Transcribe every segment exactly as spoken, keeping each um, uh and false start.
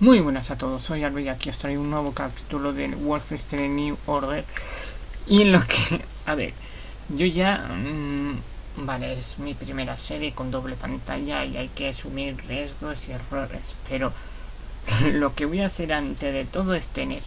Muy buenas a todos, soy Albi y aquí os traigo un nuevo capítulo de Wolfenstein New Order. Y en lo que, a ver, yo ya, mmm, vale, es mi primera serie con doble pantalla y hay que asumir riesgos y errores, pero lo que voy a hacer antes de todo es tener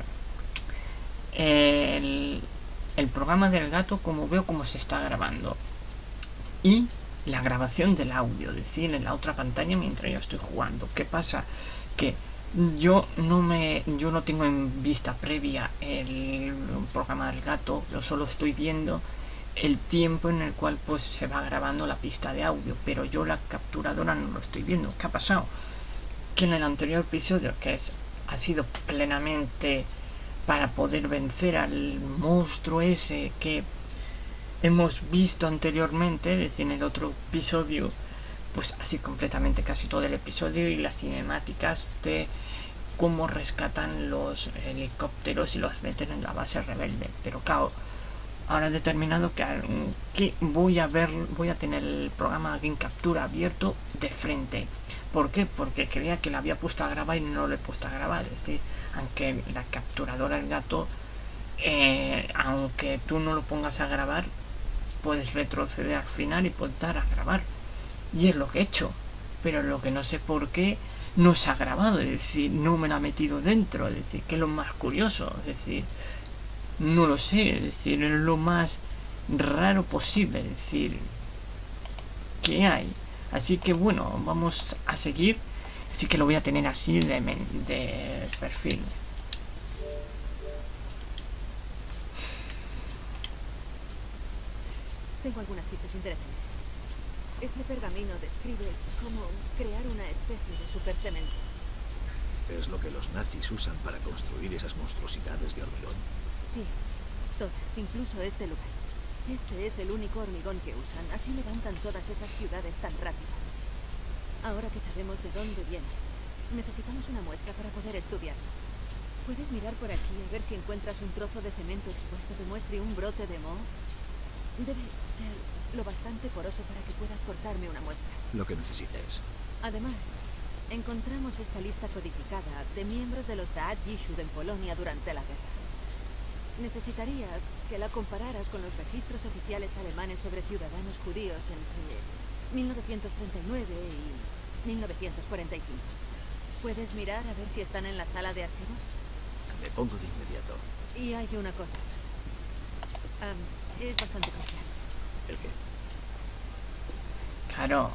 el, el programa del gato, como veo cómo se está grabando, y la grabación del audio, es decir, en la otra pantalla mientras yo estoy jugando. ¿Qué pasa? Que yo no me yo no tengo en vista previa el programa del gato, yo solo estoy viendo el tiempo en el cual pues se va grabando la pista de audio, pero yo la capturadora no lo estoy viendo. ¿Qué ha pasado? Que en el anterior episodio, que es ha sido plenamente para poder vencer al monstruo ese que hemos visto anteriormente, es decir, en el otro episodio, pues así completamente casi todo el episodio y las cinemáticas de cómo rescatan los helicópteros y los meten en la base rebelde. Pero claro, ahora he determinado que, que voy a ver, voy a tener el programa Game Capture abierto de frente. ¿Por qué? Porque creía que la había puesto a grabar y no lo he puesto a grabar. Es decir, aunque la capturadora del gato, eh, aunque tú no lo pongas a grabar, puedes retroceder al final y puedes dar a grabar. Y es lo que he hecho, pero lo que no sé por qué no se ha grabado, es decir, no me la ha metido dentro, es decir, que es lo más curioso, es decir, no lo sé, es decir, es lo más raro posible, es decir, que hay. Así que bueno, vamos a seguir, así que lo voy a tener así de, de perfil. Tengo algunas pistas interesantes. Este pergamino describe cómo crear una especie de supercemento. ¿Es lo que los nazis usan para construir esas monstruosidades de hormigón? Sí, todas, incluso este lugar. Este es el único hormigón que usan, así levantan todas esas ciudades tan rápido. Ahora que sabemos de dónde viene, necesitamos una muestra para poder estudiarlo. ¿Puedes mirar por aquí a ver si encuentras un trozo de cemento expuesto que muestre un brote de moho? Debe ser lo bastante poroso para que puedas cortarme una muestra. Lo que necesites. Además, encontramos esta lista codificada de miembros de los Daat Yishud en Polonia durante la guerra. Necesitaría que la compararas con los registros oficiales alemanes sobre ciudadanos judíos entre mil novecientos treinta y nueve y mil novecientos cuarenta y cinco. ¿Puedes mirar a ver si están en la sala de archivos? Me pongo de inmediato. Y hay una cosa más. Um, es bastante crucial. ¿El qué? Claro.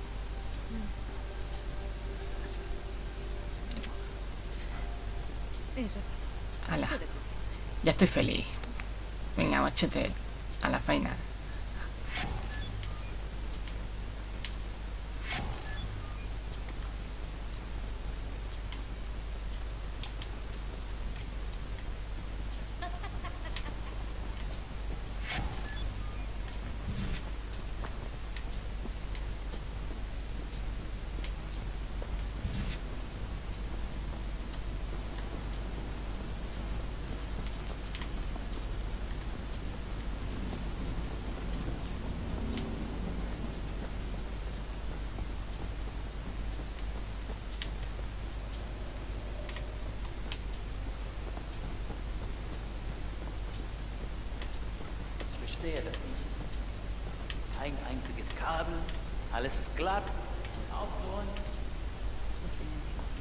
Eso está. Ala. Puede ser. Ya estoy feliz. Venga, machete, a la faena. Ich verstehe das nicht. Kein einziges Kabel, alles ist glatt, aufgeräumt. Was ist denn hier?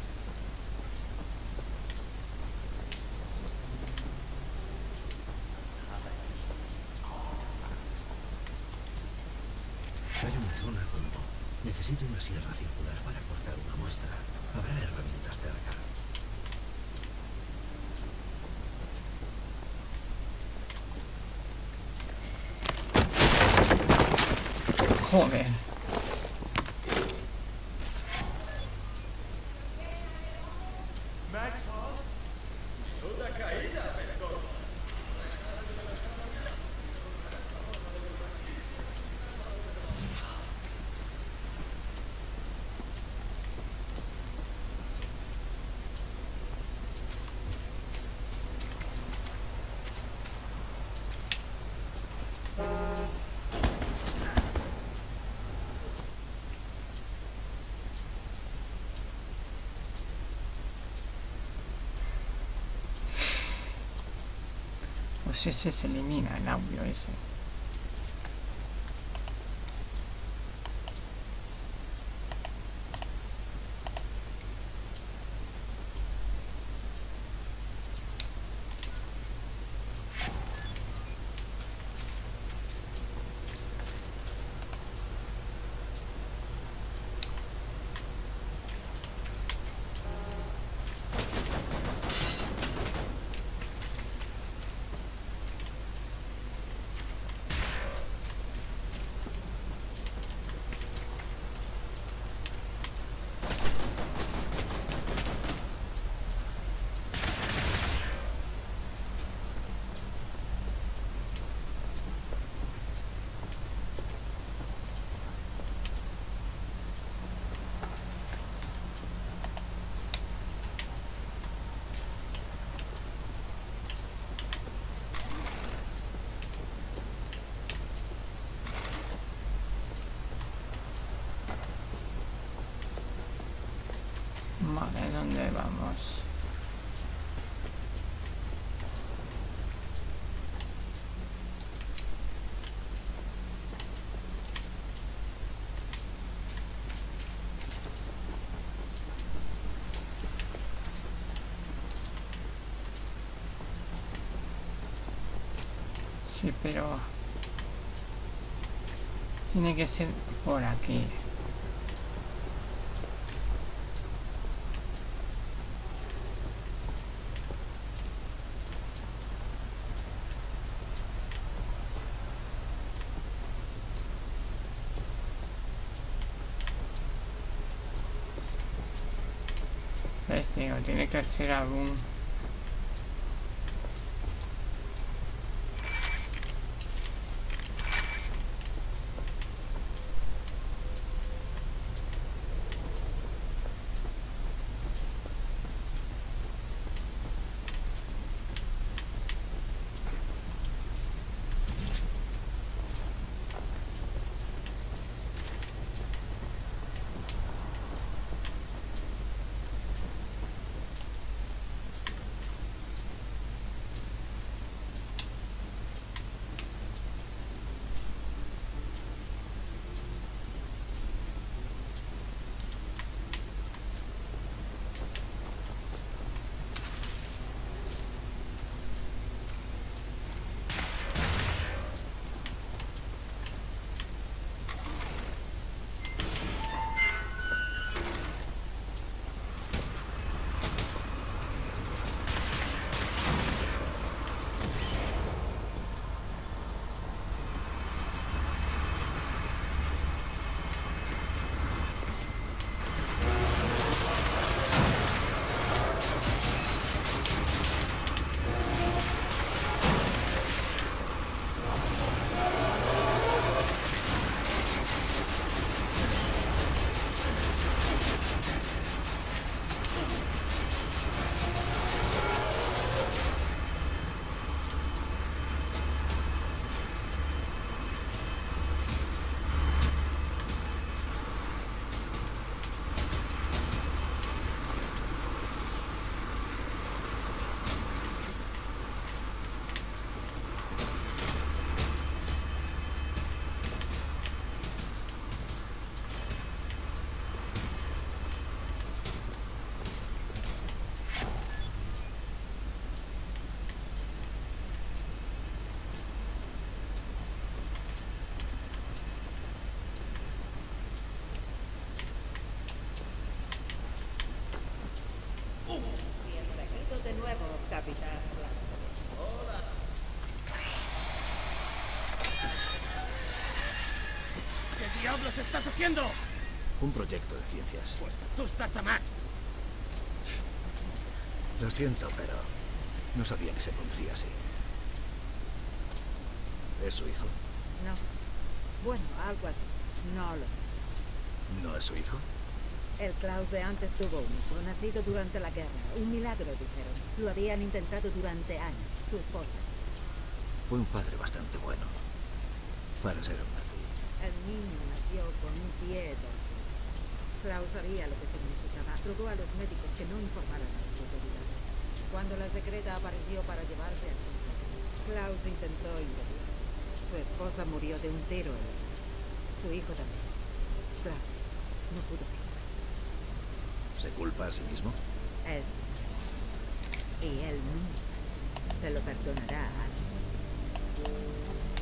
Hay una zona con moho. Necesito una sierra circular para cortar una muestra. Habrá herramientas cerca. Joder. Pues ese se elimina, el audio ese. Vale, ¿dónde vamos? Sí, pero tiene que ser por aquí. Este, digo, tiene que ser algún... De nuevo, Capitán Blasco. Hola. ¿Qué diablos estás haciendo? Un proyecto de ciencias. Pues asustas a Max. Lo siento, pero no sabía que se pondría así. ¿Es su hijo? No. Bueno, algo así. No lo sé. ¿No es su hijo? El Klaus de antes tuvo un hijo, nacido durante la guerra. Un milagro, dijeron. Lo habían intentado durante años. Su esposa. Fue un padre bastante bueno. Para ser un nazi. El niño nació con un pie torcido. Klaus sabía lo que significaba. Rogó a los médicos que no informaran a las autoridades. Cuando la secreta apareció para llevarse al chico, Klaus intentó impedirlo. Su esposa murió de un tiro en la cabeza. Su hijo también. Klaus no pudo evitarlo. ¿Se culpa a sí mismo? Es. Y él nunca se lo perdonará a Anastasia.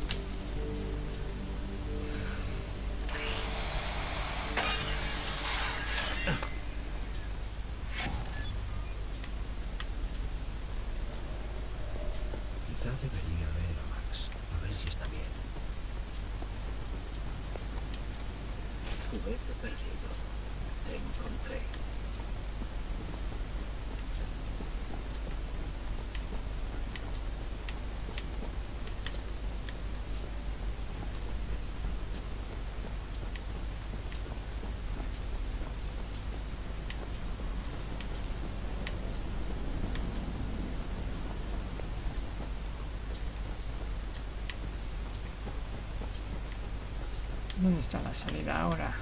Quizá debería ver a Max, a ver si está bien. Juguete perdido. Te encontré. ¿Dónde está la salida ahora?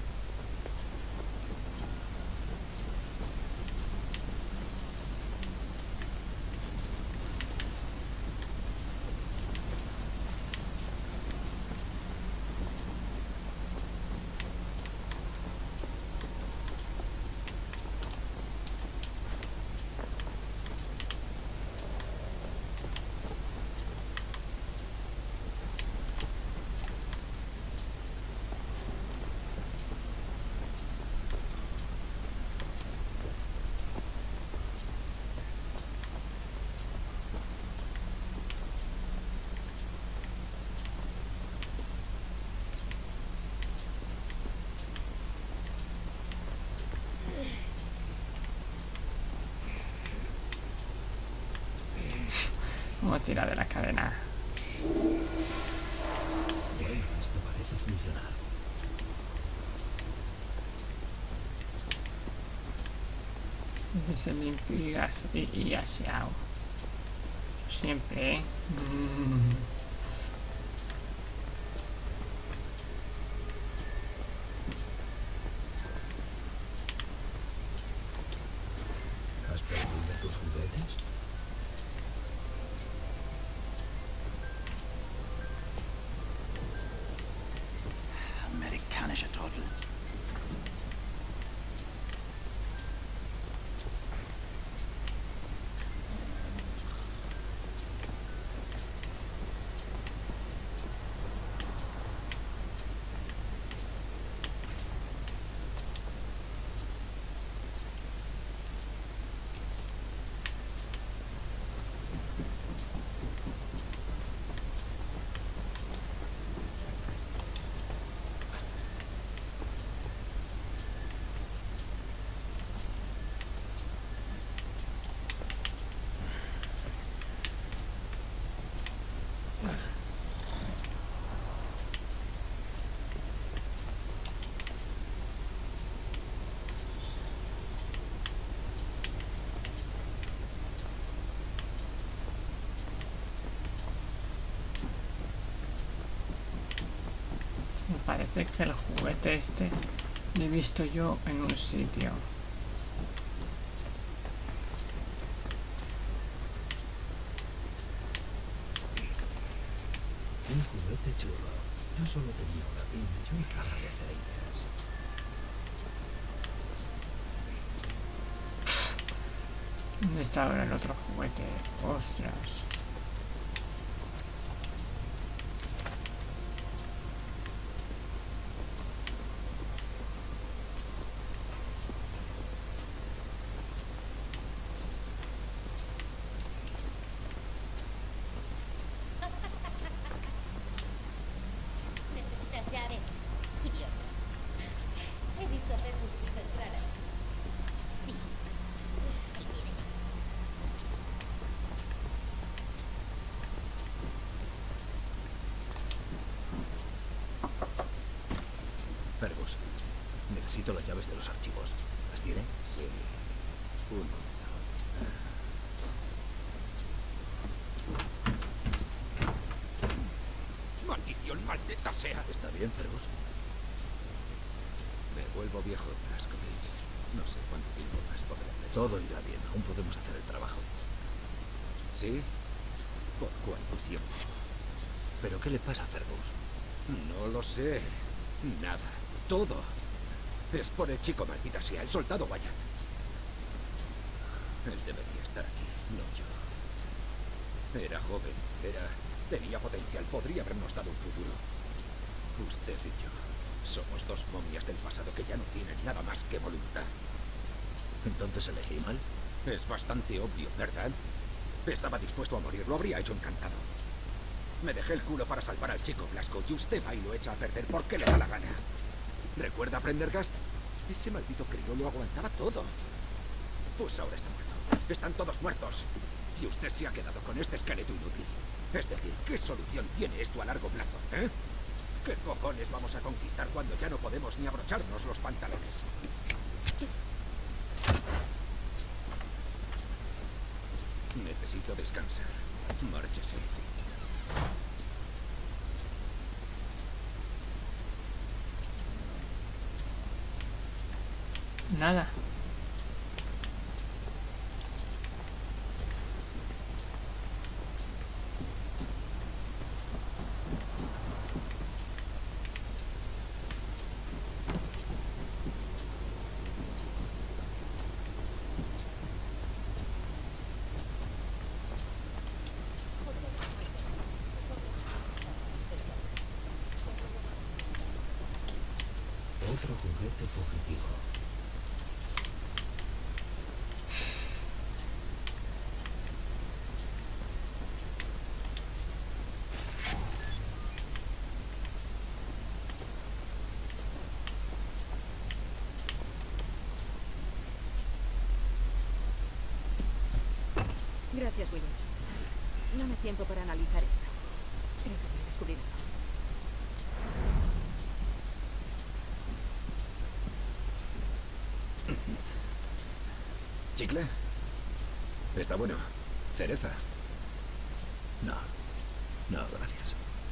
¿Cómo tira de la cadena? Bueno, esto parece funcionar. Se limpio y, gas, y, y gaseado. Siempre, ¿eh? Mm. ¿Has perdido tus juguetes? Amerikanischer Trottel. Me parece que el juguete este lo he visto yo en un sitio. Un juguete chulo. Yo solo tenía una pincha y una caja de cerillas. ¿Dónde está ahora el otro juguete? Ostras. Necesitas llaves, idiota. He visto a Fergus entrar ahí. Sí. Ahí viene. Fergus, necesito las llaves de los archivos. ¿Las tiene? Sí. Un momento. ¡Maldición, maldita sea! ¿Está bien, Fergus? Me vuelvo viejo, Blazkowicz. No sé cuánto tiempo más podré hacer. Todo irá bien. Aún podemos hacer el trabajo. ¿Sí? ¿Por cuánto tiempo? ¿Pero qué le pasa a Fergus? No lo sé. Nada. Todo. Es por el chico, maldita sea, el soldado Wyatt. Él debería estar aquí, no yo. Era joven, era... tenía potencial, podría habernos dado un futuro. Usted y yo somos dos momias del pasado que ya no tienen nada más que voluntad. ¿Entonces elegí mal? Es bastante obvio, ¿verdad? Estaba dispuesto a morir, lo habría hecho encantado. Me dejé el culo para salvar al chico Blasco y usted va y lo echa a perder porque le da la gana. ¿Recuerda Prendergast? Ese maldito crío lo aguantaba todo. Pues ahora está muerto. Están todos muertos. Y usted se ha quedado con este esqueleto inútil. Es decir, ¿qué solución tiene esto a largo plazo, eh? ¿Qué cojones vamos a conquistar cuando ya no podemos ni abrocharnos los pantalones? Necesito descansar. Márchese. Nada. Otro juguete fugitivo. Gracias, William. No me da tiempo para analizar esto. Creo que voy a descubrir algo. ¿Chicle? Está bueno. ¿Cereza? No. No, gracias.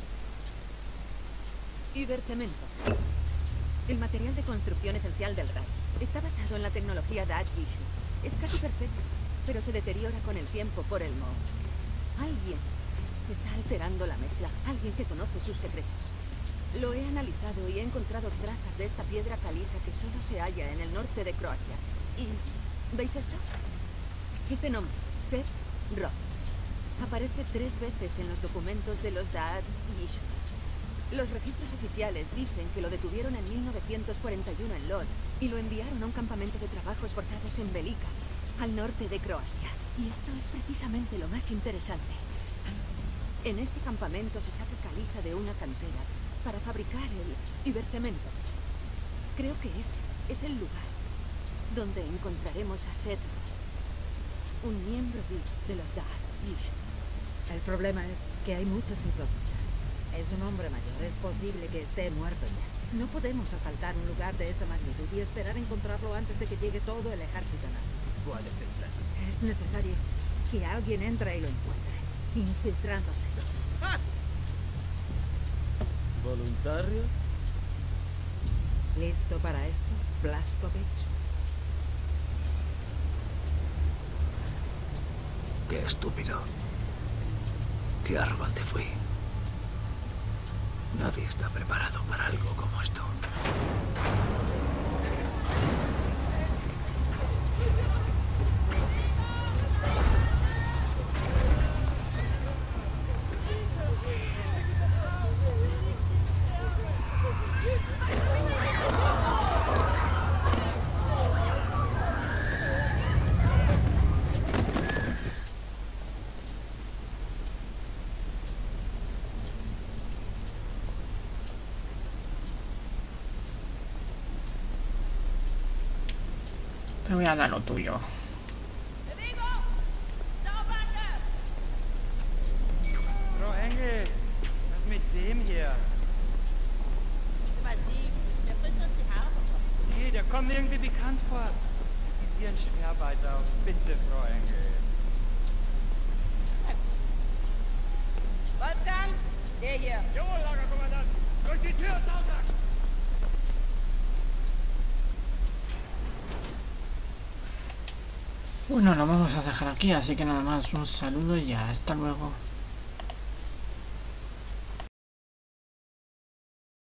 Übercemento. El material de construcción esencial del Reich. Está basado en la tecnología de Yishu. Es casi perfecto, pero se deteriora con el tiempo por el moho. Alguien está alterando la mezcla. Alguien que conoce sus secretos. Lo he analizado y he encontrado trazas de esta piedra caliza que solo se halla en el norte de Croacia. ¿Y veis esto? Este nombre, Seth Roth, aparece tres veces en los documentos de los Daad Yishu. Los registros oficiales dicen que lo detuvieron en mil novecientos cuarenta y uno en Lodz y lo enviaron a un campamento de trabajos forzados en Velika, al norte de Croacia. Y esto es precisamente lo más interesante. En ese campamento se saca caliza de una cantera para fabricar el Übercemento. Creo que ese es el lugar donde encontraremos a Seth Roth, un miembro vivo de los Daad Yishu. El problema es que hay muchas incógnitas. Es un hombre mayor, es posible que esté muerto ya. No podemos asaltar un lugar de esa magnitud y esperar encontrarlo antes de que llegue todo el ejército nazi. ¿Cuál es el plan? Es necesario que alguien entre y lo encuentre, infiltrándose. ¡Ah! ¿Voluntarios? ¿Listo para esto, Blazkowicz? Qué estúpido. Qué arrogante fui. Nadie está preparado para algo como esto. Te voy a dar lo tuyo. Frau Engel, was mit dem hier? Massiv. Der frisst uns die Haare vom Kopf. Nee, der kommt mir irgendwie bekannt vor. Das sieht wie ein Schwerarbeiter aus. Bitte, Frau Engel. Wolfgang, der hier. Jawohl, Lagerkommandant. Durch die Tür, Sausack! Bueno, lo vamos a dejar aquí, así que nada más un saludo y hasta luego.